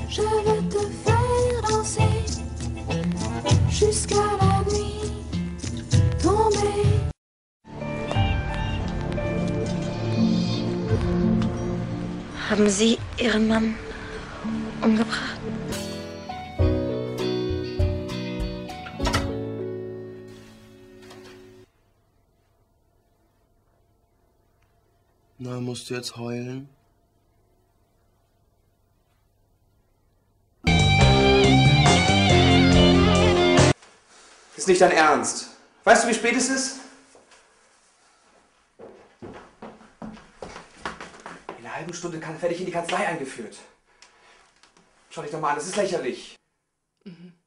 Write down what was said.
Je veux te faire danser jusqu'à la nuit tombée. Haben Sie Ihren Mann umgebracht? Na, musst du jetzt heulen? Ist nicht dein Ernst. Weißt du, wie spät es ist? In einer halben Stunde werde ich in die Kanzlei eingeführt. Schau dich doch mal an, das ist lächerlich. Mhm.